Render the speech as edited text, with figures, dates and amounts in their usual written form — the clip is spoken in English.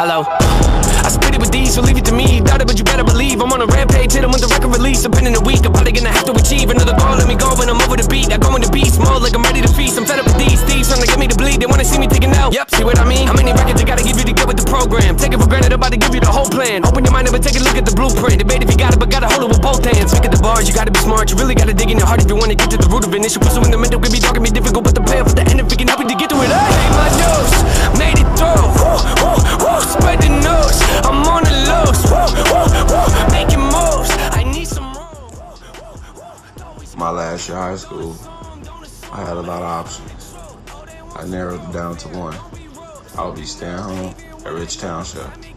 Hello. I spit it with these, so leave it to me. Doubt it, but you better believe I'm on a rampage. Hit 'em with the record release. I've been in a week, I'm probably gonna have to achieve another goal. Let me go when I'm over the beat. I go in the beast mode like I'm ready to feast. I'm fed up with these thieves trying to get me to bleed. They wanna see me taking out. Yep, see what I mean? How many records I gotta give you to get with the program? Take it for granted, I'm about to give you the whole plan. Open your mind up and take a look at the blueprint. Debate if you got it, but gotta hold it with both hands. Look at the bars, you gotta be smart. You really gotta dig in your heart if you wanna get to the root of it. Issue pursuing the mental could be dark and be difficult, but the payoff at the end of it can help you to get to it. I hate my nose, made it through. Spread the news, I'm on the loose. Making moves, I need some room. My last year of high school, I had a lot of options. I narrowed it down to one. I would be staying home at Rich Township.